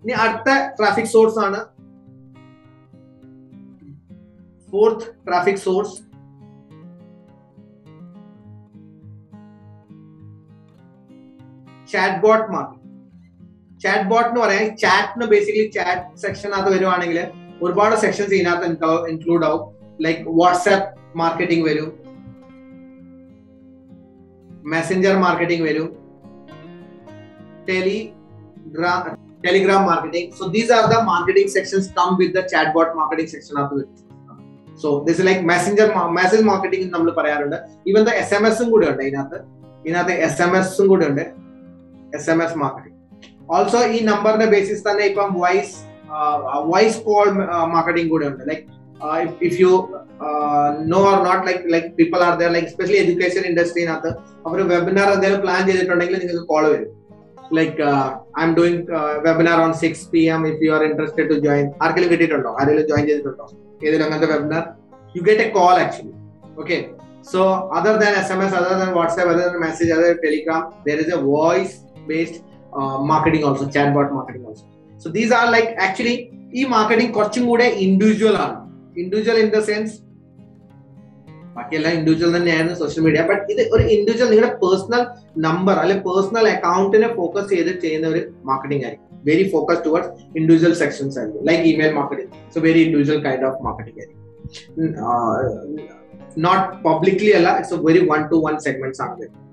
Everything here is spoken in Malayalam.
ഇനി അടുത്ത ട്രാഫിക് സോഴ്സ് ആണ് fourth traffic source chatbot marketing. Chatbot എന്ന് പറയാൻ ചാറ്റിന് ബേസിക്കലി ചാറ്റ് സെക്ഷൻ അത് വരുവാണെങ്കിൽ ഒരുപാട് സെക്ഷൻസ് ഇതിനകത്ത് ഇൻക്ലൂഡ് ആവും. ലൈക്ക് വാട്സ്ആപ്പ് മാർക്കറ്റിംഗ് വരും, മെസ്സഞ്ചർ മാർക്കറ്റിംഗ് വരും, Telegram marketing. So these are the marketing sections come with the chatbot marketing സെക്ഷനകത്ത് വരും. So this like message marketing നമ്മൾ പറയാറുണ്ട്. ഈവൻ ദ SMS കൂടെ ഉണ്ട് ഇതിനകത്ത് SMS കൂടെ ഉണ്ട്, SMS മാർക്കറ്റിംഗ്. ഓൾസോ ഈ നമ്പറിന്റെ ബേസിസ് തന്നെ ഇപ്പം വോയിസ് കോൾ മാർക്കറ്റിംഗ് കൂടെ ഉണ്ട്. Like if you know or not like people are there like especially education ഇൻഡസ്ട്രിനകത്ത് അവർ വെബിനാർ എന്തെങ്കിലും പ്ലാൻ ചെയ്തിട്ടുണ്ടെങ്കിൽ നിങ്ങൾക്ക് കോൾ വരും. Like I'm doing webinar on 6 PM if you are interested to join. ആർക്കെങ്കിലും കിട്ടിയിട്ടുണ്ടോ? ആരെങ്കിലും ജോയിൻ ചെയ്തിട്ടുണ്ടോ ഏതെങ്കിലും അങ്ങനത്തെ webinar? You get a call actually. Okay, so other than SMS, other than WhatsApp, other than message, other than Telegram, there is a voice based marketing also, chatbot marketing also. So these are like actually e marketing കുറച്ചും കൂടെ ഇൻഡിവിജ്വൽ ആണ്. ഇൻഡിവിജ്വൽ ഇൻ ദ സെൻസ് ബാക്കിയെല്ലാം ഇൻഡിവിജ്വൽ തന്നെയാണ് സോഷ്യൽ മീഡിയ. ബട്ട് ഇത് ഒരു ഇൻഡിവിജ്വൽ നിങ്ങളുടെ പേഴ്സണൽ നമ്പർ അല്ലെങ്കിൽ പേഴ്സണൽ അക്കൗണ്ടിനെ ഫോക്കസ് ചെയ്ത് ചെയ്യുന്ന ഒരു മാർക്കറ്റിംഗ് ആയിരിക്കും. Very focus towards individual sections ആയിരിക്കും. Like email marketing, so very individual kind of marketing ആയിരിക്കും. Not publicly, it's a very one-to-one segments are there.